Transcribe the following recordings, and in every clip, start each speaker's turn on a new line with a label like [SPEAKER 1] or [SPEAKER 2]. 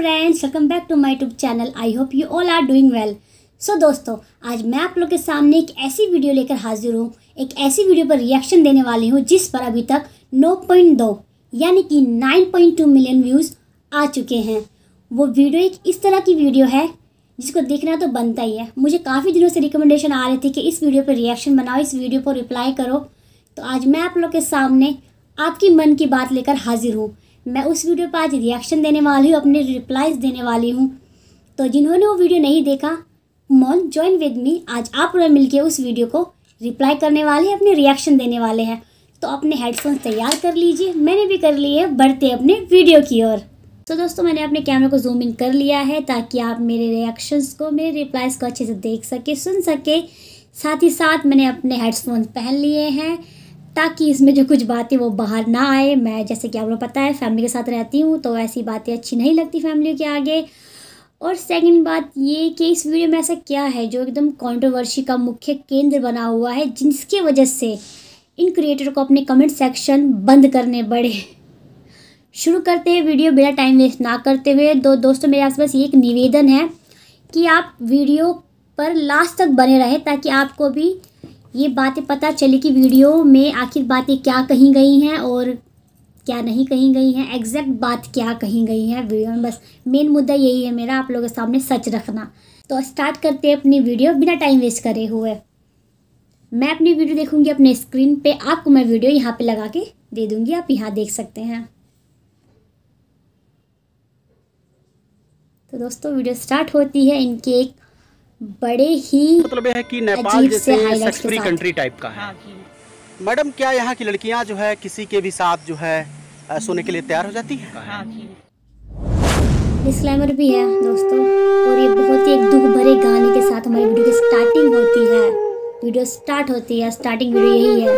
[SPEAKER 1] Friends, welcome back to my YouTube channel. I hope you all are doing well. So दोस्तों, आज मैं आप लोग के सामने एक ऐसी वीडियो लेकर हाजिर हूँ। एक ऐसी वीडियो पर रिएक्शन देने वाली हूँ जिस पर अभी तक 9.2 यानी कि 9.2 मिलियन व्यूज़ आ चुके हैं। वो वीडियो एक इस तरह की वीडियो है जिसको देखना तो बनता ही है। मुझे काफ़ी दिनों से रिकमेंडेशन आ रहे थे कि इस वीडियो पर रिएक्शन बनाओ, इस वीडियो पर रिप्लाई करो। तो आज मैं आप लोग के सामने आपकी मन की बात लेकर हाजिर हूँ। मैं उस वीडियो पर आज रिएक्शन देने वाली हूँ, अपने रिप्लाईज देने वाली हूँ। तो जिन्होंने वो वीडियो नहीं देखा, मॉन ज्वाइन विद मी। आज आप लोग मिलके उस वीडियो को रिप्लाई करने वाले हैं, अपने रिएक्शन देने वाले हैं। तो अपने हेडफोन्स तैयार कर लीजिए, मैंने भी कर लिए, बढ़ते अपने वीडियो की ओर। तो दोस्तों, मैंने अपने कैमरे को जूम इन कर लिया है ताकि आप मेरे रिएक्शंस को, मेरे रिप्लाईज को अच्छे से देख सके, सुन सके। साथ ही साथ मैंने अपने हेडफोन्स पहन लिए हैं ताकि इसमें जो कुछ बातें वो बाहर ना आए। मैं, जैसे कि आप लोग पता है, फैमिली के साथ रहती हूँ तो ऐसी बातें अच्छी नहीं लगती फैमिली के आगे। और सेकंड बात ये कि इस वीडियो में ऐसा क्या है जो एकदम कंट्रोवर्सी का मुख्य केंद्र बना हुआ है, जिसके वजह से इन क्रिएटर को अपने कमेंट सेक्शन बंद करने पड़े। शुरू करते हैं वीडियो बिना टाइम वेस्ट ना करते हुए। दोस्तों, मेरे आसपास ये एक निवेदन है कि आप वीडियो पर लास्ट तक बने रहें ताकि आपको भी ये बातें पता चले कि वीडियो में आखिर बातें क्या कही गई हैं और क्या नहीं कही गई हैं, एग्जैक्ट बात क्या कही गई है वीडियो में। बस मेन मुद्दा यही है मेरा, आप लोगों के सामने सच रखना। तो स्टार्ट करते हैं अपनी वीडियो बिना टाइम वेस्ट करे हुए। मैं अपनी वीडियो देखूंगी अपने स्क्रीन पे, आपको मैं वीडियो यहाँ पे लगा के दे दूंगी, आप यहाँ देख सकते हैं। तो दोस्तों, वीडियो स्टार्ट होती है इनके एक बड़े ही
[SPEAKER 2] मतलब है कि नेपाल जैसे सेक्स फ्री कंट्री टाइप का है। मैडम, क्या यहाँ की लड़कियाँ जो है किसी के भी साथ जो है सोने के लिए तैयार हो जाती है?
[SPEAKER 1] डिस्क्लेमर भी है दोस्तों, और ये बहुत ही एक दुख भरे गाने के साथ हमारी वीडियो की स्टार्टिंग होती है। वीडियो स्टार्ट होती है, स्टार्टिंग वीडियो यही है।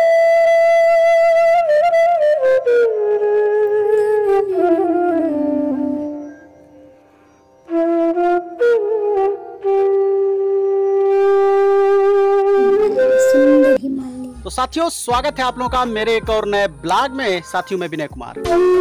[SPEAKER 2] तो साथियों, स्वागत है आप लोगों का मेरे एक और नए ब्लॉग में। साथियों, मैं विनय कुमार।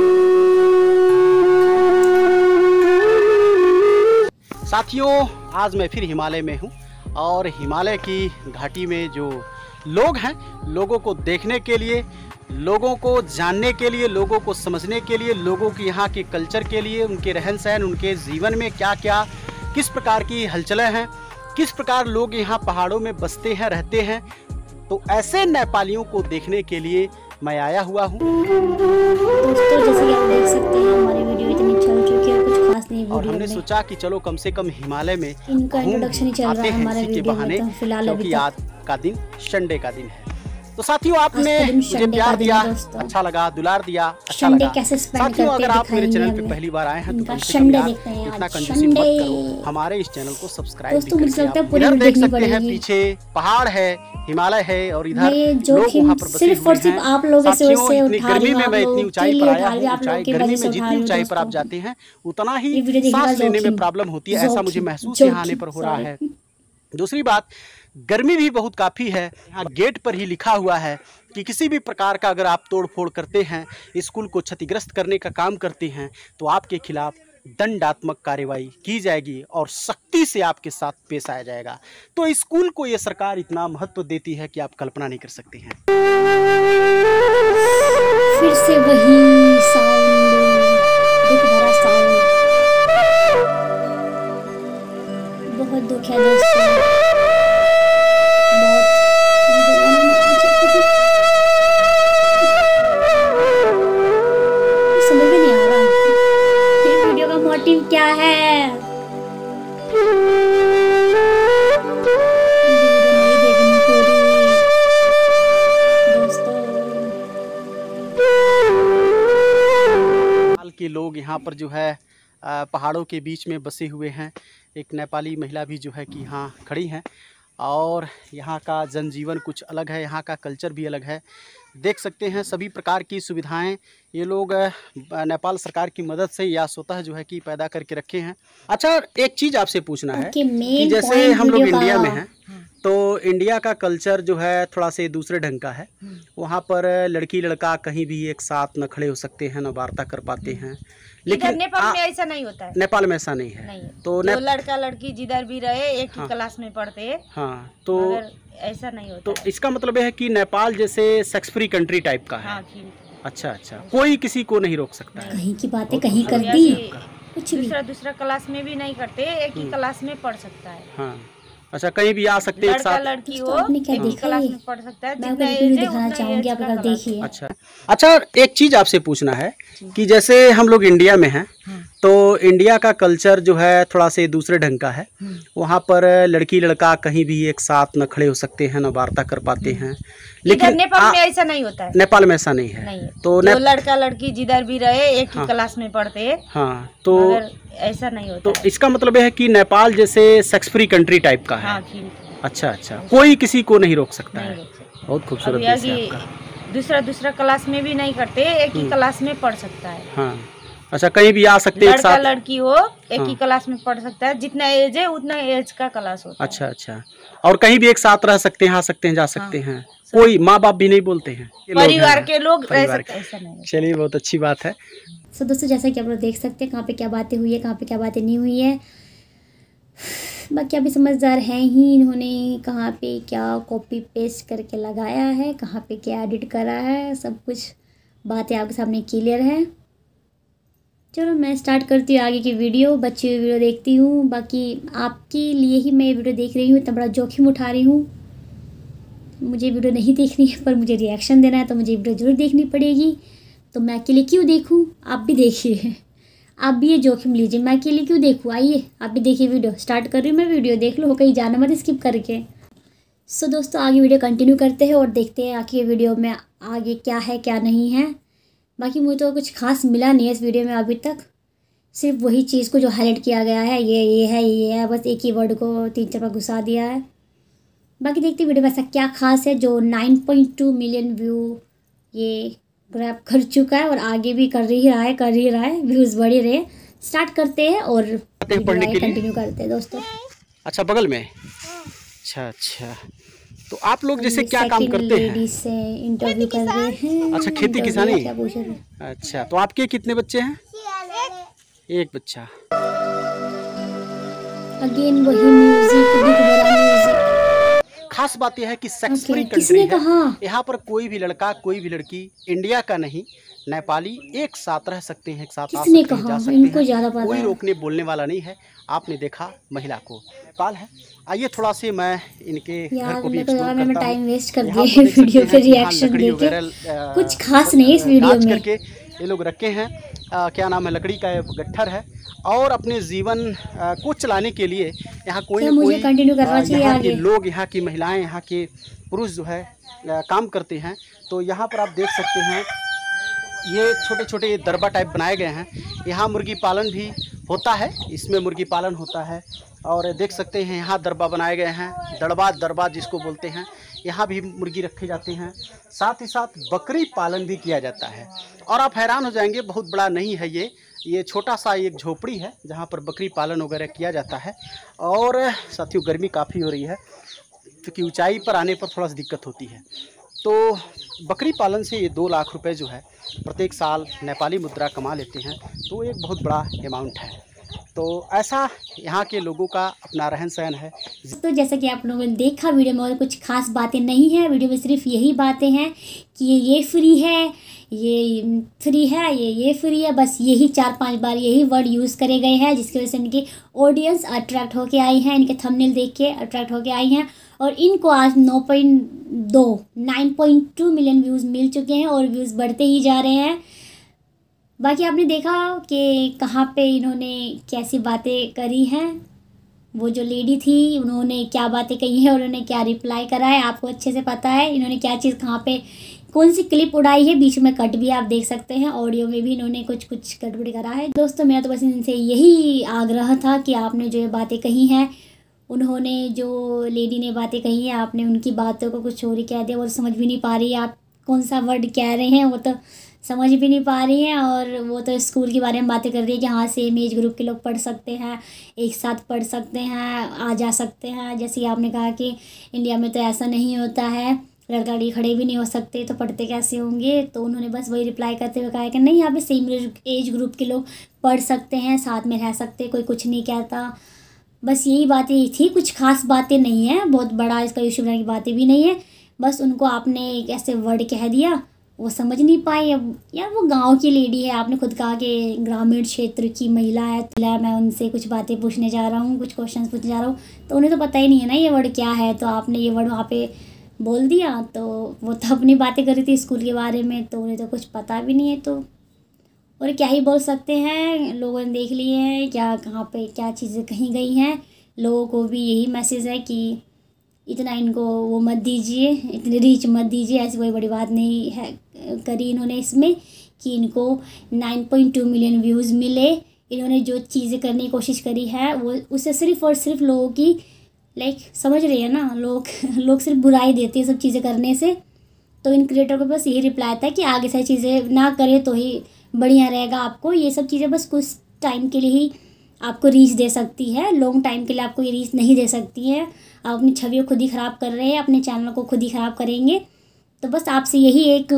[SPEAKER 2] साथियों, आज मैं फिर हिमालय में हूं और हिमालय की घाटी में जो लोग हैं, लोगों को देखने के लिए, लोगों को जानने के लिए, लोगों को समझने के लिए, लोगों की यहाँ के कल्चर के लिए, उनके रहन सहन, उनके जीवन में क्या क्या, किस प्रकार की हलचलें हैं, किस प्रकार लोग यहाँ पहाड़ों में बसते हैं, रहते हैं। तो ऐसे नेपालियों को देखने के लिए मैं आया हुआ हूँ।
[SPEAKER 1] दोस्तों, जैसे कि आप देख सकते हैं, हमारी वीडियो इतनी चल चुकी है, कुछ खास नहीं।
[SPEAKER 2] और हमने सोचा कि चलो कम से कम हिमालय में
[SPEAKER 1] इनका इंट्रोडक्शन ही चल रहा है हमारे वीडियो में, तो फिलहाल
[SPEAKER 2] क्योंकि आज का दिन संडे का दिन है। तो साथियों, आपने मुझे प्यार दिया, अच्छा लगा, दुलार दिया, अच्छा लगा। साथियों, अगर आप मेरे चैनल पे पहली बार आए हैं तो कम से कम इतना कंजूसी मत करो, हमारे इस चैनल को सब्सक्राइब भी करके। इधर देख सकते हैं, पीछे पहाड़ है, हिमालय है, और इधर लोग वहाँ पर बसे हुए हैं। साथियों, इतनी गर्मी में मैं इतनी ऊंचाई पर आया हूँ। गर्मी में जितनी ऊंचाई पर आप जाते हैं उतना ही सांस लेने में प्रॉब्लम होती है, ऐसा मुझे महसूस यहाँ आने पर हो रहा है। दूसरी बात, गर्मी भी बहुत काफ़ी है। यहाँ गेट पर ही लिखा हुआ है कि किसी भी प्रकार का अगर आप तोड़ फोड़ करते हैं, स्कूल को क्षतिग्रस्त करने का काम करते हैं, तो आपके खिलाफ दंडात्मक कार्रवाई की जाएगी और सख्ती से आपके साथ पेश आया जाएगा। तो स्कूल को ये सरकार इतना महत्व देती है कि आप कल्पना नहीं कर सकते हैं।
[SPEAKER 1] फिर से वही साउंड, दुख भरा साउंड, बहुत दुख है दोस्तों। क्या है
[SPEAKER 2] के लोग यहाँ पर जो है पहाड़ों के बीच में बसे हुए हैं। एक नेपाली महिला भी जो है कि यहाँ खड़ी हैं और यहाँ का जनजीवन कुछ अलग है, यहाँ का कल्चर भी अलग है। देख सकते हैं सभी प्रकार की सुविधाएं ये लोग नेपाल सरकार की मदद से या स्वतः जो है कि पैदा करके रखे हैं। अच्छा, एक चीज़ आपसे पूछना है कि जैसे हम लोग इंडिया में हैं तो इंडिया का कल्चर जो है थोड़ा से दूसरे ढंग का है। वहाँ पर लड़की लड़का कहीं भी एक साथ न खड़े हो सकते हैं, न वार्ता कर पाते हैं, लेकिन
[SPEAKER 3] नेपाल में ऐसा नहीं होता है।
[SPEAKER 2] नेपाल में ऐसा नहीं है,
[SPEAKER 3] नहीं।
[SPEAKER 2] तो
[SPEAKER 3] लड़का लड़की जिधर भी रहे एक ही क्लास में पढ़ते हैं।
[SPEAKER 2] हाँ, तो
[SPEAKER 3] ऐसा नहीं होता।
[SPEAKER 2] तो इसका मतलब है कि नेपाल जैसे सेक्स फ्री कंट्री टाइप का है।
[SPEAKER 3] हाँ,
[SPEAKER 2] अच्छा, कोई किसी को नहीं रोक सकता है।
[SPEAKER 1] कहीं की बातें कहीं कर दी, कुछ
[SPEAKER 3] दूसरा क्लास में भी नहीं करते, एक ही क्लास में पढ़ सकता है।
[SPEAKER 2] हाँ, अच्छा, कहीं भी आ सकते हैं, एक साथ
[SPEAKER 3] लड़की हो
[SPEAKER 1] आपने क्या देखा
[SPEAKER 3] क्लास
[SPEAKER 1] है?
[SPEAKER 3] में पढ़ सकता है।
[SPEAKER 1] मैं वीडियो दिखाना चाहूंगी, आप अगर देखिए।
[SPEAKER 2] अच्छा, एक चीज आपसे पूछना है कि जैसे हम लोग इंडिया में हैं, तो इंडिया का कल्चर जो है थोड़ा से दूसरे ढंग का है। वहाँ पर लड़की लड़का कहीं भी एक साथ न खड़े हो सकते हैं, न वार्ता कर पाते हैं, लेकिन
[SPEAKER 3] नेपाल में ऐसा नहीं होता है।
[SPEAKER 2] नेपाल में ऐसा नहीं है, नहीं। तो
[SPEAKER 3] लड़का लड़की जिधर भी रहे एक ही क्लास में पढ़ते हैं।
[SPEAKER 2] हाँ, तो
[SPEAKER 3] ऐसा नहीं होता।
[SPEAKER 2] तो इसका मतलब है कि नेपाल जैसे सेक्स फ्री कंट्री टाइप का है। अच्छा, कोई किसी को नहीं रोक सकता है। बहुत खूबसूरत देश है आपका।
[SPEAKER 3] दूसरा क्लास में भी नहीं करते, एक ही क्लास में पढ़ सकता है।
[SPEAKER 2] हाँ, अच्छा, कहीं भी आ सकते हैं, एक साथ
[SPEAKER 3] लड़की हो एक ही क्लास में पढ़ सकता है। जितना एज है उतना एज का क्लास होता है।
[SPEAKER 2] अच्छा, और कहीं भी एक साथ रह सकते हैं, आ सकते हैं, जा सकते हैं। कोई माँ बाप भी नहीं बोलते हैं,
[SPEAKER 3] परिवार के लोग रह सकते हैं, ऐसा नहीं।
[SPEAKER 2] चलिए, बहुत अच्छी बात है।
[SPEAKER 1] सो दोस्तों, जैसा कि आप लोग देख सकते हैं कहाँ पे क्या बातें हुई है, कहाँ पे क्या बातें नहीं हुई है। बाकी अभी समझदार हैं ही, इन्होंने कहाँ पे क्या कॉपी पेस्ट करके लगाया है, कहाँ पे क्या एडिट करा है, सब कुछ बातें आपके सामने क्लियर है। चलो मैं स्टार्ट करती हूँ आगे की वीडियो। बच्ची हुई वीडियो देखती हूँ, बाकी आपके लिए ही मैं वीडियो देख रही हूँ, इतना बड़ा जोखिम उठा रही हूँ। मुझे वीडियो नहीं देखनी है, पर मुझे रिएक्शन देना है, तो मुझे वीडियो ज़रूर देखनी पड़ेगी। तो मैं अकेले क्यों देखूँ, आप भी देखिए, आप भी ये जोखिम लीजिए। मैं अकेले क्यों देखूँ, आइए आप भी देखिए। वीडियो स्टार्ट कर रही हूँ मैं, वीडियो देख लो, कहीं जाना मत स्किप करके। सो दोस्तों, आगे वीडियो कंटिन्यू करते हैं और देखते हैं आगे वीडियो में आगे क्या है क्या नहीं है। बाकी मुझे तो कुछ खास मिला नहीं है इस वीडियो में अभी तक, सिर्फ वही चीज़ को जो हाईलाइट किया गया है, ये है, बस एक ही वर्ड को 3-4 बार घुसा दिया है। बाकी देखते वीडियो में ऐसा क्या खास है जो 9.2 मिलियन व्यू ये ग्रैब कर चुका है और आगे भी कर ही रहा है, व्यूज़ बढ़ ही रहे। स्टार्ट करते हैं और कंटिन्यू करते हैं दोस्तों।
[SPEAKER 2] अच्छा, बगल में। अच्छा, तो आप लोग जैसे क्या काम करते हैं?
[SPEAKER 1] लेडीज से इंटरव्यू कर रहे हैं।
[SPEAKER 2] अच्छा, खेती किसानी।
[SPEAKER 1] क्या पूछ रहे हैं?
[SPEAKER 2] अच्छा, तो आपके कितने बच्चे हैं? एक बच्चा।
[SPEAKER 1] अगेन वही म्यूजिक।
[SPEAKER 2] खास बात यह है कि सेक्स फ्री कंट्री है। यहाँ पर कोई भी लड़का कोई भी लड़की, इंडिया का नहीं नेपाली, एक साथ रह सकते हैं, एक साथ आ सकते हैं, जा सकते हैं। कोई रोकने बोलने वाला नहीं है। आपने देखा महिला को पाल है। आइए थोड़ा से मैं इनके घर को भी एक्सप्लोर करता हूं।
[SPEAKER 1] टाइम वेस्ट कर दिया वीडियो पे रिएक्शन देके, कुछ खास नहीं इस वीडियो में।
[SPEAKER 2] करके ये लोग रखे हैं, क्या नाम है, लकड़ी का गट्ठर है, और अपने जीवन को चलाने के लिए यहाँ कोई ना कोई
[SPEAKER 1] कंटिन्यू करना चाहिए
[SPEAKER 2] यहाँ
[SPEAKER 1] आगे।
[SPEAKER 2] के लोग, यहाँ की महिलाएं, यहाँ के पुरुष जो है काम करते हैं। तो यहाँ पर आप देख सकते हैं ये छोटे छोटे दरबा टाइप बनाए गए हैं। यहाँ मुर्गी पालन भी होता है, इसमें मुर्गी पालन होता है। और देख सकते हैं यहाँ दरबा बनाए गए हैं, दरबा जिसको बोलते हैं। यहाँ भी मुर्गी रखे जाते हैं, साथ ही साथ बकरी पालन भी किया जाता है। और आप हैरान हो जाएंगे, बहुत बड़ा नहीं है ये छोटा सा एक झोपड़ी है जहाँ पर बकरी पालन वगैरह किया जाता है। और साथियों, गर्मी काफ़ी हो रही है क्योंकि ऊंचाई पर आने पर थोड़ा सा दिक्कत होती है। तो बकरी पालन से ये 2 लाख रुपए जो है प्रत्येक साल नेपाली मुद्रा कमा लेते हैं, तो एक बहुत बड़ा अमाउंट है। तो ऐसा यहाँ के लोगों का अपना रहन सहन है।
[SPEAKER 1] तो जैसा कि आप लोगों ने देखा वीडियो में, और कुछ खास बातें नहीं है वीडियो में, सिर्फ यही बातें हैं कि ये फ्री है, ये फ्री है, ये फ्री है। बस यही 4-5 बार यही वर्ड यूज़ करे गए हैं, जिसकी वजह से इनकी ऑडियंस अट्रैक्ट होके आई हैं, इनके थंबनेल देख के अट्रैक्ट होके आई हैं। और इनको आज 9.2 मिलियन व्यूज़ मिल चुके हैं और व्यूज़ बढ़ते ही जा रहे हैं। बाकी आपने देखा कि कहाँ पे इन्होंने कैसी बातें करी हैं। वो जो लेडी थी उन्होंने क्या बातें कही हैं और उन्होंने क्या रिप्लाई करा है, आपको अच्छे से पता है। इन्होंने क्या चीज़ कहाँ पे कौन सी क्लिप उड़ाई है, बीच में कट भी आप देख सकते हैं। ऑडियो में भी इन्होंने कुछ गड़बड़ी करा है। दोस्तों, मेरा तो बस इनसे यही आग्रह था कि आपने जो ये बातें कही हैं, उन्होंने जो लेडी ने बातें कही हैं, आपने उनकी बातों को कुछ और ही कह दिया। वो समझ भी नहीं पा रही है आप कौन सा वर्ड कह रहे हैं, वो तो समझ भी नहीं पा रही हैं। और वो तो स्कूल के बारे में बातें कर रही है कि हाँ, सेम एज ग्रुप के लोग पढ़ सकते हैं, एक साथ पढ़ सकते हैं, आ जा सकते हैं। जैसे आपने कहा कि इंडिया में तो ऐसा नहीं होता है, लड़का लड़की खड़े भी नहीं हो सकते तो पढ़ते कैसे होंगे। तो उन्होंने बस वही रिप्लाई करते हुए कहा कि नहीं, यहाँ पे सेम एज ग्रुप के लोग पढ़ सकते हैं, साथ में रह सकते, कोई कुछ नहीं कहता। बस यही बातें ही थी, कुछ खास बातें नहीं है, बहुत बड़ा इसका इशू बनाने की बातें भी नहीं है। बस उनको आपने एक ऐसे वर्ड कह दिया, वो समझ नहीं पाए। अब यार वो गांव की लेडी है, आपने खुद कहा कि ग्रामीण क्षेत्र की महिला है, तो मैं उनसे कुछ बातें पूछने जा रहा हूँ, कुछ क्वेश्चंस पूछने जा रहा हूँ, तो उन्हें तो पता ही नहीं है ना ये वर्ड क्या है। तो आपने ये वर्ड वहाँ पे बोल दिया, तो वो तो अपनी बातें कर रही थी स्कूल के बारे में, तो उन्हें तो कुछ पता भी नहीं है। तो और क्या ही बोल सकते हैं, लोगों ने देख लिए हैं क्या, कहाँ पे क्या चीज़ें कहीं गई हैं। लोगों को भी यही मैसेज है कि इतना इनको वो मत दीजिए, इतनी रीच मत दीजिए। ऐसी कोई बड़ी बात नहीं है करी इन्होंने इसमें कि इनको 9.2 मिलियन व्यूज़ मिले। इन्होंने जो चीज़ें करने की कोशिश करी है वो उससे सिर्फ़ और सिर्फ लोगों की समझ रहे हैं ना, लोग सिर्फ बुराई देते हैं सब चीज़ें करने से। तो इन क्रिएटर को बस यही रिप्लाई था कि आगे सारी चीज़ें ना करें तो ही बढ़िया रहेगा आपको। ये सब चीज़ें बस कुछ टाइम के लिए ही आपको रीच दे सकती है, लॉन्ग टाइम के लिए आपको ये रीच नहीं दे सकती है। आप अपनी छवि को खुद ही ख़राब कर रहे हैं, अपने चैनल को खुद ही ख़राब करेंगे। तो बस आपसे यही एक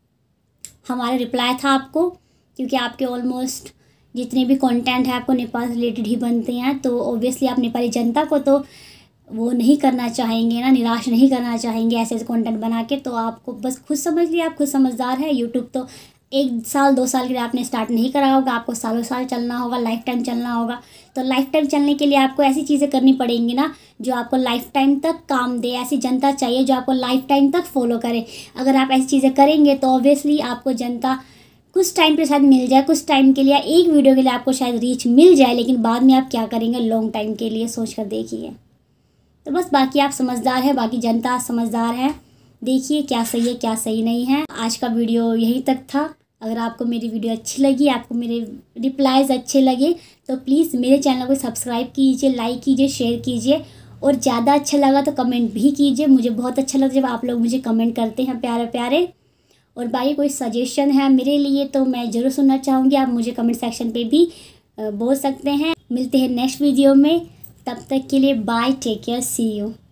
[SPEAKER 1] हमारा रिप्लाई था आपको, क्योंकि आपके ऑलमोस्ट जितने भी कंटेंट है आपको नेपाल से रिलेटेड ही बनते हैं, तो ऑब्वियसली आप नेपाली जनता को तो वो नहीं करना चाहेंगे ना, निराश नहीं करना चाहेंगे ऐसे कंटेंट बना के। तो आपको बस खुद समझ लिया, आप खुद समझदार है। यूट्यूब तो 1 साल 2 साल के लिए आपने स्टार्ट नहीं करा होगा, आपको सालों साल चलना होगा, लाइफ टाइम चलना होगा। तो लाइफ टाइम चलने के लिए आपको ऐसी चीज़ें करनी पड़ेंगी ना जो आपको लाइफ टाइम तक काम दे। ऐसी जनता चाहिए जो आपको लाइफ टाइम तक फॉलो करे। अगर आप ऐसी चीज़ें करेंगे तो ऑब्वियसली आपको जनता कुछ टाइम पे शायद मिल जाए, कुछ टाइम के लिए, एक वीडियो के लिए आपको शायद रीच मिल जाए, लेकिन बाद में आप क्या करेंगे लॉन्ग टाइम के लिए सोच कर देखिए। तो बस बाकी आप समझदार है, बाकी जनता समझदार है, देखिए क्या सही है क्या सही नहीं है। आज का वीडियो यहीं तक था। अगर आपको मेरी वीडियो अच्छी लगी, आपको मेरे रिप्लाईज़ अच्छे लगे, तो प्लीज़ मेरे चैनल को सब्सक्राइब कीजिए, लाइक कीजिए, शेयर कीजिए, और ज़्यादा अच्छा लगा तो कमेंट भी कीजिए। मुझे बहुत अच्छा लगता है जब आप लोग मुझे कमेंट करते हैं प्यारे प्यारे। और बाकी कोई सजेशन है मेरे लिए तो मैं ज़रूर सुनना चाहूँगी, आप मुझे कमेंट सेक्शन पे भी बोल सकते हैं। मिलते हैं नेक्स्ट वीडियो में, तब तक के लिए bye, take care, see you.